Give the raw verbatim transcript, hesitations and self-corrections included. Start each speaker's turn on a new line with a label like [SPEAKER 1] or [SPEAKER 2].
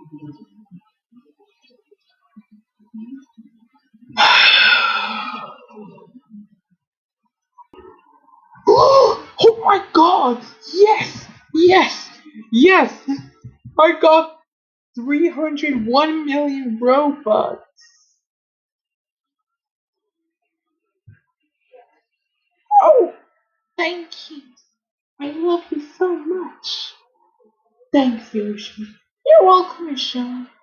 [SPEAKER 1] Oh my god! Yes! Yes! Yes! I got three hundred one million Robux! Oh! Thank you! I love you so much! Thanks, Yoshi. You're welcome, Michelle.